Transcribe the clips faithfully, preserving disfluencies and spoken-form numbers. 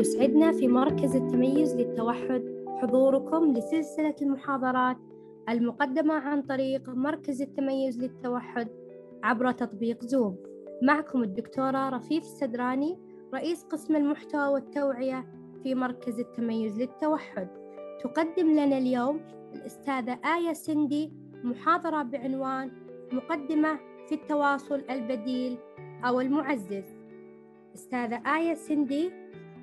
يسعدنا في مركز التميز للتوحد حضوركم لسلسلة المحاضرات المقدمة عن طريق مركز التميز للتوحد عبر تطبيق زوم. معكم الدكتورة رفيف السدراني، رئيس قسم المحتوى والتوعية في مركز التميز للتوحد. تقدم لنا اليوم الأستاذة آية سندي محاضرة بعنوان مقدمة في التواصل البديل أو المعزز. أستاذة آية سندي.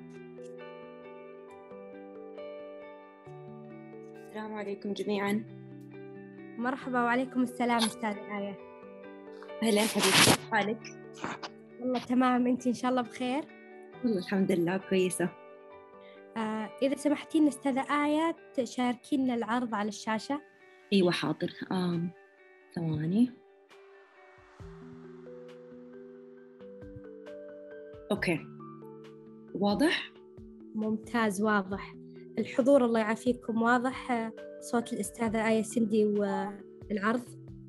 السلام عليكم جميعاً. مرحبا وعليكم السلام أستاذة آية. أهلاً حبيبتي، كيف حالك؟ والله تمام، أنت إن شاء الله بخير؟ والله الحمد لله كويسة. آه إذا سمحتين أستاذة آية تشاركينا العرض على الشاشة. أيوة حاضر. آم ثواني. أوكي، واضح؟ ممتاز، واضح الحضور، الله يعافيكم. واضح آه، صوت الأستاذة آية سندي والعرض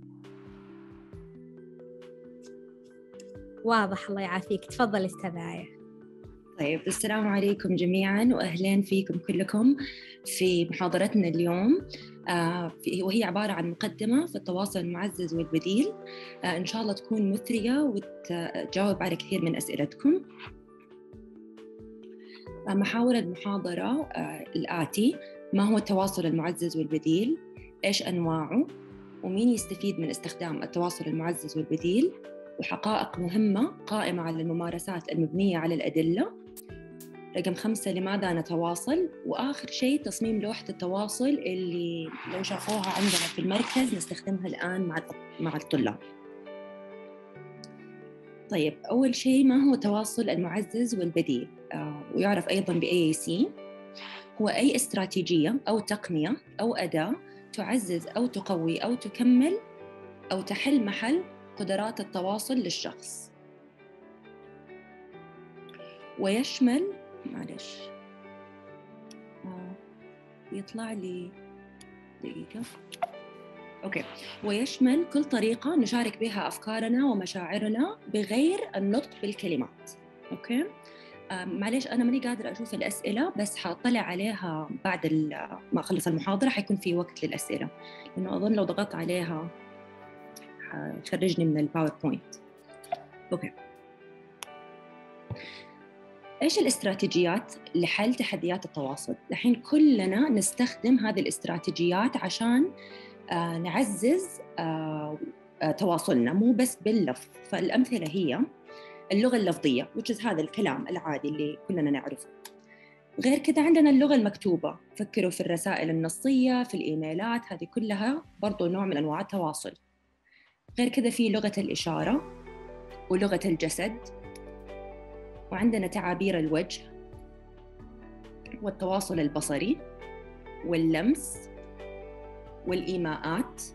واضح، الله يعافيك. تفضل أستاذة آية. طيب، السلام عليكم جميعاً وأهلاً فيكم كلكم في محاضرتنا اليوم، آه وهي عبارة عن مقدمة في التواصل المعزز والبديل. آه إن شاء الله تكون مثرية وتجاوب على كثير من أسئلتكم. آه محاور المحاضرة آه الآتي: ما هو التواصل المعزز والبديل؟ إيش أنواعه؟ ومين يستفيد من استخدام التواصل المعزز والبديل؟ وحقائق مهمة قائمة على الممارسات المبنية على الأدلة. رقم خمسة: لماذا نتواصل؟ وآخر شيء تصميم لوحة التواصل اللي لو شافوها عندنا في المركز نستخدمها الآن مع مع الطلاب. طيب، أول شيء ما هو التواصل المعزز والبديل؟ آه ويعرف أيضاً ب إيه إيه سي. هو أي استراتيجية أو تقنية أو أداة تعزز أو تقوي أو تكمل أو تحل محل قدرات التواصل للشخص، ويشمل معلش آه يطلع لي دقيقة أوكي ويشمل كل طريقة نشارك بها أفكارنا ومشاعرنا بغير النطق بالكلمات. أوكي آه معلش أنا ماني قادرة أشوف الأسئلة، بس حاطلع عليها بعد ما أخلص المحاضرة، حيكون في وقت للأسئلة، لأنه أظن لو ضغطت عليها حتخرجني من الباوربوينت. أوكي، إيش الاستراتيجيات لحل تحديات التواصل؟ الحين كلنا نستخدم هذه الاستراتيجيات عشان آه نعزز آه آه تواصلنا، مو بس باللفظ. فالأمثلة هي اللغة اللفظية which is هذا الكلام العادي اللي كلنا نعرفه. غير كده عندنا اللغة المكتوبة، فكروا في الرسائل النصية، في الإيميلات، هذه كلها برضو نوع من أنواع التواصل. غير كده في لغة الإشارة ولغة الجسد، وعندنا تعابير الوجه والتواصل البصري واللمس والإيماءات.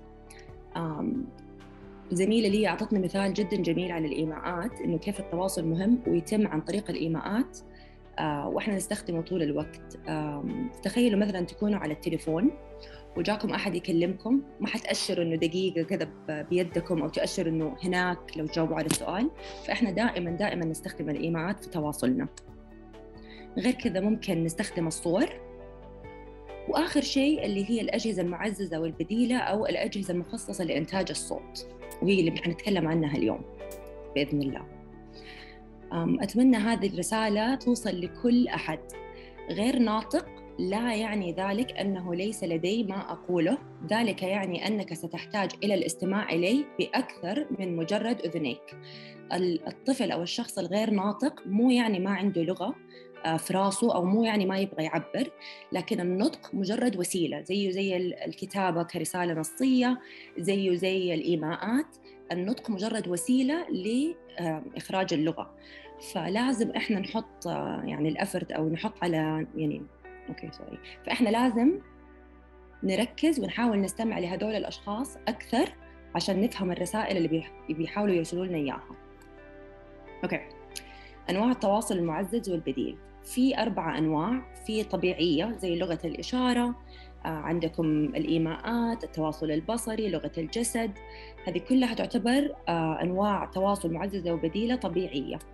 زميلة لي أعطتني مثال جدا جميل على الإيماءات، إنه كيف التواصل مهم ويتم عن طريق الإيماءات آه وإحنا نستخدمه طول الوقت. تخيلوا مثلا تكونوا على التليفون وجاكم أحد يكلمكم، ما حتأشروا إنه دقيقة كذا بيدكم أو تأشر إنه هناك لو جاوبوا على السؤال. فإحنا دائما دائما نستخدم الإيماءات في تواصلنا. غير كذا ممكن نستخدم الصور. وآخر شيء اللي هي الأجهزة المعززة والبديلة أو الأجهزة المخصصة لإنتاج الصوت، وهي اللي حنتكلم عنها اليوم بإذن الله. أتمنى هذه الرسالة توصل لكل أحد غير ناطق. لا يعني ذلك أنه ليس لدي ما أقوله، ذلك يعني أنك ستحتاج إلى الاستماع إلي بأكثر من مجرد أذنيك. الطفل أو الشخص الغير ناطق مو يعني ما عنده لغة في راسه، أو مو يعني ما يبغى يعبر، لكن النطق مجرد وسيلة، زيه زي الكتابة كرسالة نصية، زيه زي الإيماءات. النطق مجرد وسيلة لإخراج اللغة. فلازم إحنا نحط يعني الأفرت أو نحط على يعني أوكي سوري فإحنا لازم نركز ونحاول نستمع لهدول الأشخاص أكثر عشان نفهم الرسائل اللي بيحاولوا يرسلوا لنا إياها. أوكي، أنواع التواصل المعزز والبديل في أربعة أنواع. في طبيعية زي لغة الإشارة، عندكم الإيماءات، التواصل البصري، لغة الجسد، هذه كلها تعتبر أنواع تواصل معززة وبديلة طبيعية.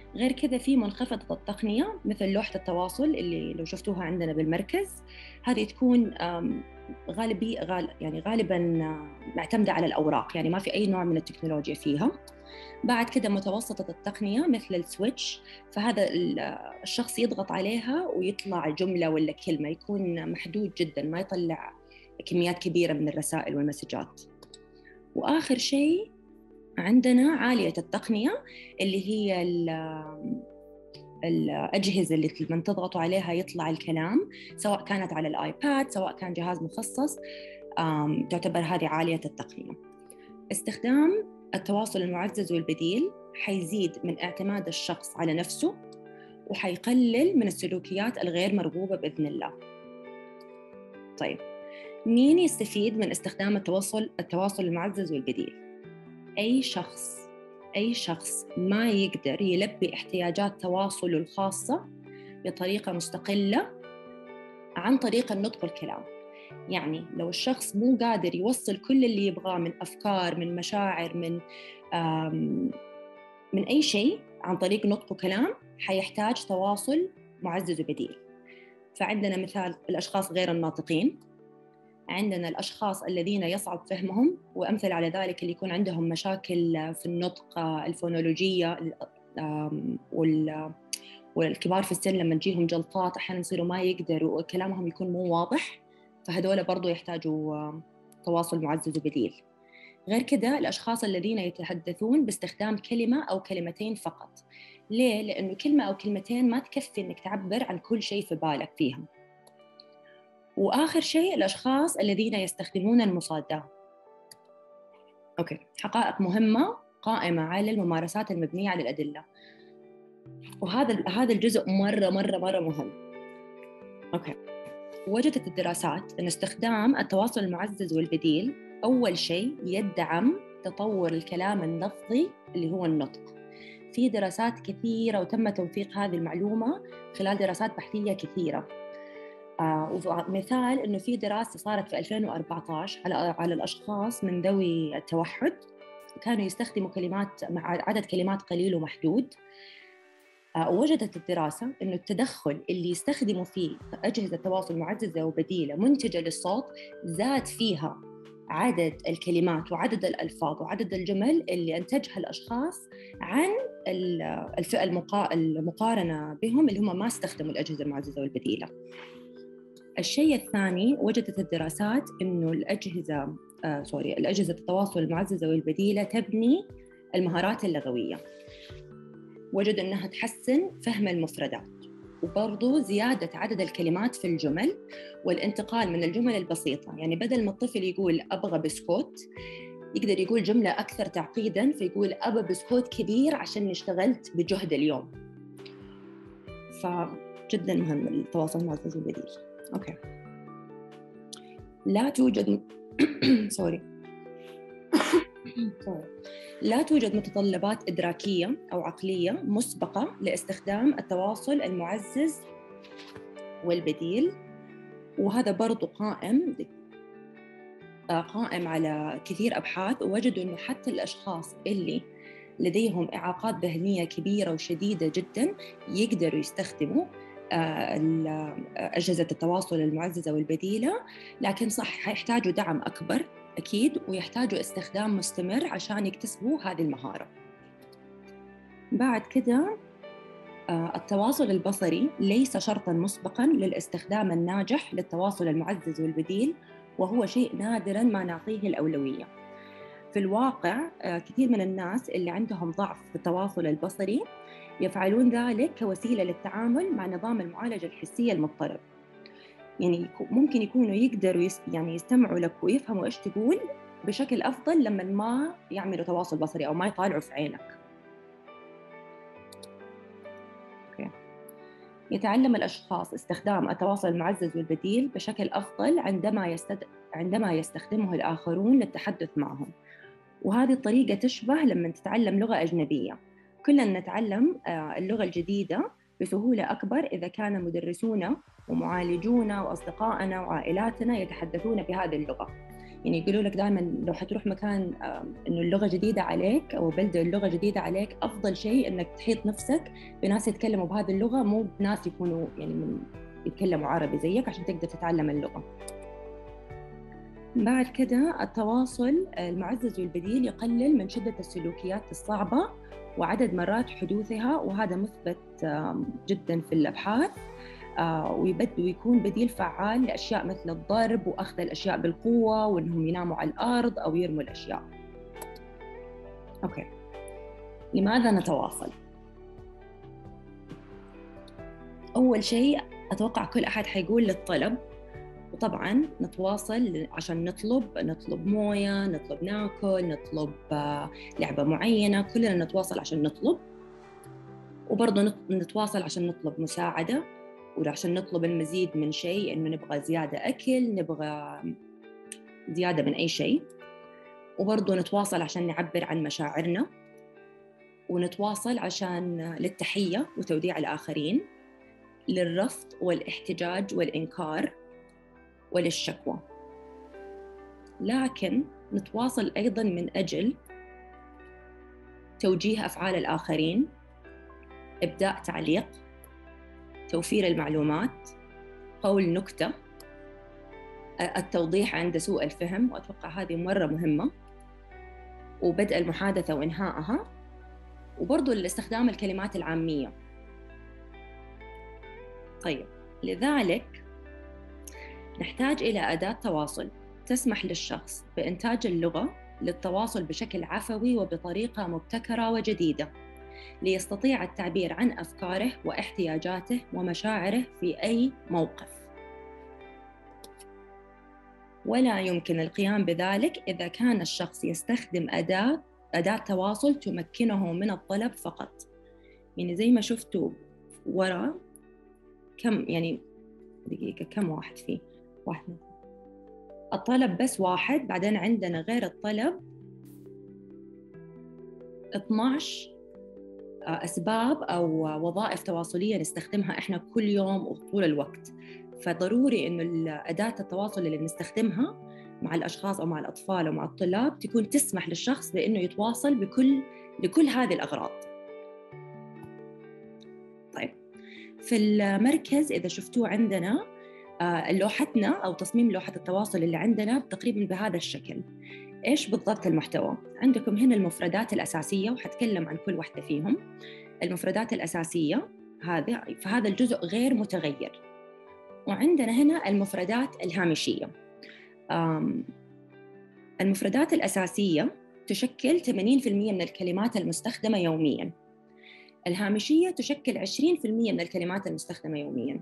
غير كذا في منخفضة التقنية مثل لوحة التواصل اللي لو شفتوها عندنا بالمركز، هذه تكون غالبي غال يعني غالباً معتمدة على الأوراق، يعني ما في أي نوع من التكنولوجيا فيها. بعد كده متوسطة التقنية مثل السويتش، فهذا الشخص يضغط عليها ويطلع جملة ولا كلمة، يكون محدود جداً، ما يطلع كميات كبيرة من الرسائل والمسجات. وآخر شيء عندنا عالية التقنية اللي هي الأجهزة اللي لما تضغطوا عليها يطلع الكلام، سواء كانت على الآيباد سواء كان جهاز مخصص، تعتبر هذه عالية التقنية. استخدام التواصل المعزز والبديل حيزيد من اعتماد الشخص على نفسه، وحيقلل من السلوكيات الغير مرغوبة بإذن الله. طيب، مين يستفيد من استخدام التواصل التواصل المعزز والبديل؟ أي شخص أي شخص ما يقدر يلبي احتياجات تواصله الخاصة بطريقة مستقلة عن طريق النطق والكلام. يعني لو الشخص مو قادر يوصل كل اللي يبغاه من أفكار، من مشاعر، من من أي شيء عن طريق نطق وكلام، حيحتاج تواصل معزز وبديل. فعندنا مثال الأشخاص غير الناطقين، عندنا الأشخاص الذين يصعب فهمهم، وأمثل على ذلك اللي يكون عندهم مشاكل في النطق الفونولوجية، والكبار في السن لما تجيهم جلطات أحيانا يصيروا ما يقدروا كلامهم يكون مو واضح، فهذول برضو يحتاجوا تواصل معزز وبديل. غير كده الأشخاص الذين يتحدثون باستخدام كلمة أو كلمتين فقط. ليه؟ لأنه كلمة أو كلمتين ما تكفي إنك تعبر عن كل شيء في بالك فيهم. وآخر شيء الأشخاص الذين يستخدمون المصادة. أوكي، حقائق مهمة قائمة على الممارسات المبنية على الأدلة، وهذا هذا الجزء مرة مرة مرة مهم. أوكي، وجدت الدراسات أن استخدام التواصل المعزز والبديل أول شيء يدعم تطور الكلام اللفظي اللي هو النطق. في دراسات كثيرة وتم توثيق هذه المعلومة خلال دراسات بحثية كثيرة. آه ومثال إنه في دراسة صارت في ألفين وأربعة عشر على على الأشخاص من ذوي التوحد، كانوا يستخدموا كلمات مع عدد كلمات قليل ومحدود. آه ووجدت الدراسة إنه التدخل اللي يستخدموا فيه أجهزة تواصل معززة وبديلة منتجة للصوت زاد فيها عدد الكلمات وعدد الألفاظ وعدد الجمل اللي أنتجها الأشخاص عن الفئة المقارنة بهم اللي هم ما استخدموا الأجهزة المعززة والبديلة. الشيء الثاني، وجدت الدراسات إنه الأجهزة آه سوري الأجهزة التواصل المعززة والبديلة تبني المهارات اللغوية. وجد أنها تحسن فهم المفردات، وبرضو زيادة عدد الكلمات في الجمل والانتقال من الجمل البسيطة. يعني بدل ما الطفل يقول أبغى بسكوت، يقدر يقول جملة أكثر تعقيداً، فيقول أبغى بسكوت كبير عشان اشتغلت بجهد اليوم. فجداً مهم التواصل المعزز والبديل. أوكي. لا توجد سوري لا توجد متطلبات إدراكية أو عقلية مسبقة لاستخدام التواصل المعزز والبديل، وهذا برضو قائم قائم على كثير أبحاث، ووجدوا أنه حتى الأشخاص اللي لديهم إعاقات ذهنية كبيرة وشديدة جدا يقدروا يستخدموا أجهزة التواصل المعززة والبديلة، لكن صح يحتاجوا دعم أكبر أكيد، ويحتاجوا استخدام مستمر عشان يكتسبوا هذه المهارة. بعد كده التواصل البصري ليس شرطاً مسبقاً للاستخدام الناجح للتواصل المعزز والبديل، وهو شيء نادراً ما نعطيه الأولوية. في الواقع كثير من الناس اللي عندهم ضعف في التواصل البصري يفعلون ذلك كوسيلة للتعامل مع نظام المعالجة الحسية المضطرب. يعني ممكن يكونوا يقدروا يس يعني يستمعوا لك ويفهموا إيش تقول بشكل أفضل لما ما يعملوا تواصل بصري أو ما يطالعوا في عينك. أوكي. يتعلم الأشخاص استخدام التواصل المعزز والبديل بشكل أفضل عندما يستد... عندما يستخدمه الآخرون للتحدث معهم، وهذه الطريقة تشبه لما تتعلم لغة أجنبية. كلنا نتعلم اللغة الجديدة بسهولة أكبر إذا كان مدرسونا ومعالجونا وأصدقائنا وعائلاتنا يتحدثون بهذه اللغة. يعني يقولوا لك دائما لو حتروح مكان إنه اللغة جديدة عليك أو بلدة اللغة جديدة عليك، أفضل شيء إنك تحيط نفسك بناس يتكلموا بهذه اللغة، مو بناس يكونوا يعني من يتكلموا عربي زيك عشان تقدر تتعلم اللغة. بعد كده التواصل المعزز والبديل يقلل من شدة السلوكيات الصعبة وعدد مرات حدوثها، وهذا مثبت جدا في الأبحاث، ويكون بديل فعال لأشياء مثل الضرب وأخذ الأشياء بالقوة وإنهم يناموا على الأرض أو يرموا الأشياء. أوكي، لماذا نتواصل؟ أول شيء أتوقع كل أحد حيقول للطلب، وطبعاً نتواصل عشان نطلب نطلب موية، نطلب ناكل، نطلب لعبة معينة، كلنا نتواصل عشان نطلب. وبرضه نتواصل عشان نطلب مساعدة، وعشان نطلب المزيد من شيء، إنه نبغى زيادة أكل، نبغى زيادة من أي شيء. وبرضه نتواصل عشان نعبر عن مشاعرنا، ونتواصل عشان للتحية وتوديع الآخرين، للرفض والاحتجاج والإنكار، وللشكوى. لكن نتواصل أيضاً من أجل توجيه أفعال الآخرين، إبداء تعليق، توفير المعلومات، قول نكتة، التوضيح عند سوء الفهم، وأتوقع هذه مرة مهمة، وبدء المحادثة وإنهائها، وبرضو الاستخدام الكلمات العامية. طيب، لذلك نحتاج إلى أداة تواصل تسمح للشخص بإنتاج اللغة للتواصل بشكل عفوي وبطريقة مبتكرة وجديدة، ليستطيع التعبير عن أفكاره واحتياجاته ومشاعره في أي موقف. ولا يمكن القيام بذلك إذا كان الشخص يستخدم أداة أداة تواصل تمكنه من الطلب فقط. يعني زي ما شفتوا ورا، كم يعني دقيقة كم واحد فيه؟ واحد. الطلب بس واحد، بعدين عندنا غير الطلب اثناشر أسباب أو وظائف تواصلية نستخدمها إحنا كل يوم وطول الوقت. فضروري إنه أداة التواصل اللي نستخدمها مع الأشخاص أو مع الأطفال أو مع الطلاب تكون تسمح للشخص بإنه يتواصل بكل لكل هذه الأغراض. طيب، في المركز إذا شفتوه عندنا لوحتنا أو تصميم لوحة التواصل اللي عندنا تقريباً بهذا الشكل. إيش بالضبط المحتوى؟ عندكم هنا المفردات الأساسية، وحتكلم عن كل واحدة فيهم. المفردات الأساسية هذا فهذا الجزء غير متغير. وعندنا هنا المفردات الهامشية. المفردات الأساسية تشكل ثمانين بالمئة من الكلمات المستخدمة يومياً. الهامشية تشكل عشرين بالمئة من الكلمات المستخدمة يومياً.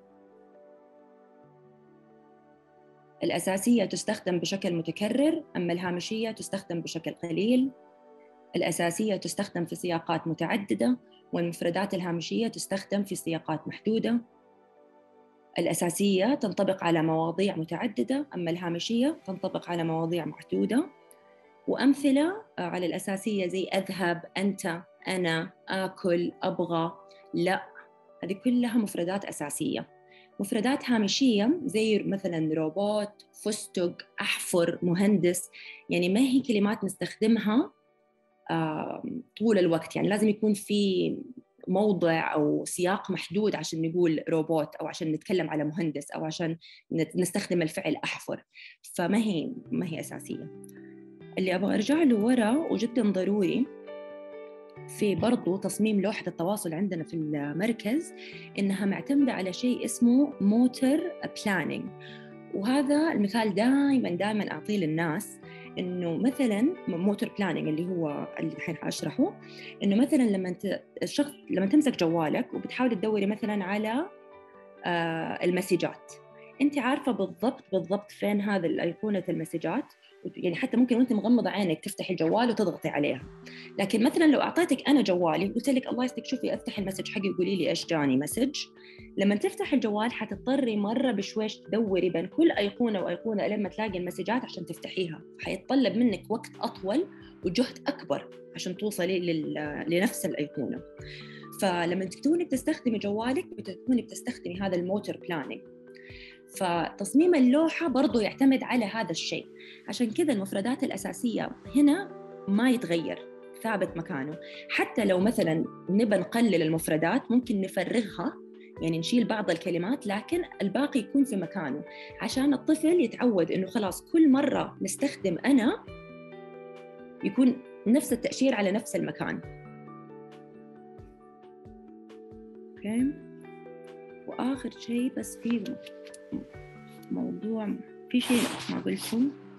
الأساسية تستخدم بشكل متكرر، أما الهامشية تستخدم بشكل قليل. الأساسية تستخدم في سياقات متعددة، والمفردات الهامشية تستخدم في سياقات محدودة. الأساسية تنطبق على مواضيع متعددة، أما الهامشية تنطبق على مواضيع محدودة. وأمثلة على الأساسية زي أذهب، أنت، أنا، آكل، أبغى، لا، هذه كلها مفردات أساسية. مفردات هامشية زي مثلاً روبوت، فستق، أحفر، مهندس، يعني ما هي كلمات نستخدمها طول الوقت. يعني لازم يكون في موضع أو سياق محدود عشان نقول روبوت، أو عشان نتكلم على مهندس، أو عشان نستخدم الفعل أحفر. فما هي ما هي أساسية. اللي أبغى أرجع له ورا وجداً ضروري في برضو تصميم لوحة التواصل عندنا في المركز، إنها معتمدة على شيء اسمه موتور بلانينج. وهذا المثال دائما دائما أعطيه للناس، إنه مثلا موتور بلانينج اللي هو اللي الحين حأشرحه، إنه مثلا لما أنت الشخص لما تمسك جوالك وبتحاول تدوري مثلا على آه المسجات، أنت عارفة بالضبط بالضبط فين هذا الأيقونة المسجات، يعني حتى ممكن وانت مغمضة عينك تفتحي الجوال وتضغطي عليها. لكن مثلا لو أعطيتك أنا جوالي وقلت لك الله يستك شوفي افتحي المسج حقي وقولي لي إيش جاني مسج، لما تفتح الجوال حتضطري مرة بشويش تدوري بين كل أيقونة وأيقونة لما تلاقي المسجات عشان تفتحيها، حيتطلب منك وقت أطول وجهد أكبر عشان توصلي لل... لنفس الأيقونة. فلما تكوني بتستخدمي جوالك بتكوني بتستخدمي هذا الموتور بلانينج. فتصميم اللوحة برضو يعتمد على هذا الشيء. عشان كذا المفردات الأساسية هنا ما يتغير، ثابت مكانه. حتى لو مثلا نبى نقلل المفردات ممكن نفرغها، يعني نشيل بعض الكلمات لكن الباقي يكون في مكانه، عشان الطفل يتعود إنه خلاص كل مرة نستخدم أنا يكون نفس التأشير على نفس المكان. أوكي. وآخر شيء بس في موضوع، في شيء ما قلته،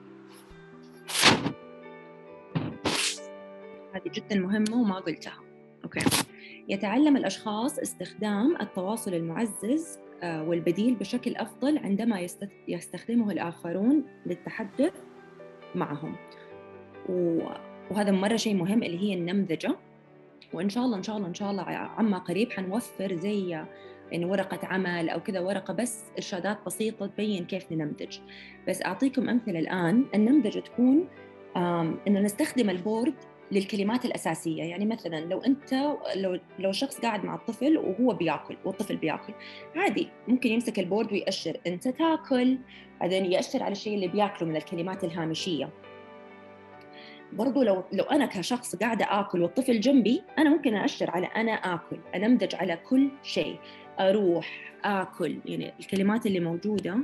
هذه جدا مهمة وما قلتها. أوكي. يتعلم الأشخاص استخدام التواصل المعزز والبديل بشكل أفضل عندما يستخدمه الآخرون للتحدث معهم، وهذا مرة شيء مهم اللي هي النمذجة. وإن شاء الله إن شاء الله إن شاء الله عما قريب حنوفر زي يعني ورقة عمل أو كذا، ورقة بس إرشادات بسيطة تبين كيف ننمذج. بس أعطيكم أمثلة الآن. النمذجة تكون إنه نستخدم البورد للكلمات الأساسية. يعني مثلاً لو أنت لو لو شخص قاعد مع الطفل وهو بياكل والطفل بياكل، عادي ممكن يمسك البورد ويأشر أنت تاكل، بعدين يأشر على الشيء اللي بياكله من الكلمات الهامشية. برضو لو لو أنا كشخص قاعدة آكل والطفل جنبي، أنا ممكن أأشر على أنا آكل، أنمذج على كل شيء، أروح آكل، يعني الكلمات اللي موجودة.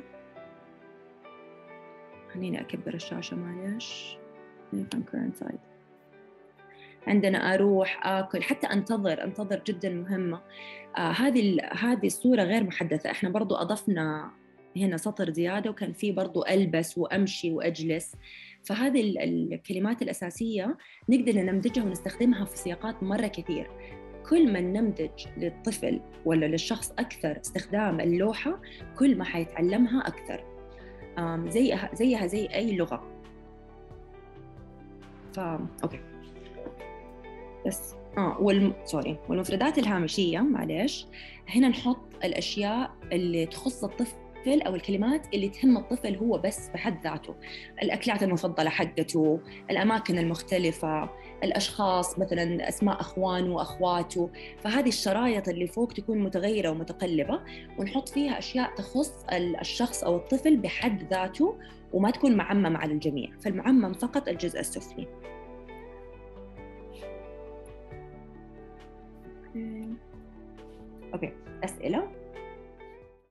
خليني أكبر الشاشة معلش. عندنا أروح آكل، حتى أنتظر أنتظر جدا مهمة. آه هذه هذه الصورة غير محدثة، إحنا برضو أضفنا هنا سطر زيادة، وكان فيه برضو ألبس وأمشي وأجلس. فهذه الكلمات الأساسية نقدر ننمذجها ونستخدمها في سياقات مرة كثير. كل ما ننمذج للطفل ولا للشخص أكثر استخدام اللوحة، كل ما حيتعلمها أكثر. زيها زيها زي أي لغة. فا أوكي. بس آه والم... سوري والمفردات الهامشية، معلش، هنا نحط الأشياء اللي تخص الطفل أو الكلمات اللي تهم الطفل هو بس بحد ذاته. الأكلات المفضلة حقته، الأماكن المختلفة، الأشخاص مثلاً أسماء أخوانه وأخواته. فهذه الشرايط اللي فوق تكون متغيرة ومتقلبة، ونحط فيها أشياء تخص الشخص أو الطفل بحد ذاته، وما تكون معممة على الجميع. فالمعمم فقط الجزء السفلي. أوكي. أسئلة؟